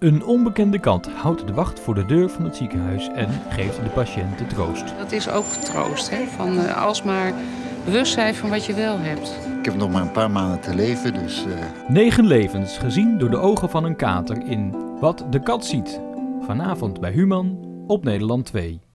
Een onbekende kat houdt de wacht voor de deur van het ziekenhuis en geeft de patiënten troost. Dat is ook troost, hè? Van alsmaar bewust zijn van wat je wel hebt. Ik heb nog maar een paar maanden te leven, dus... 9 levens gezien door de ogen van een kater in Wat de kat ziet. Vanavond bij Human op Nederland 2.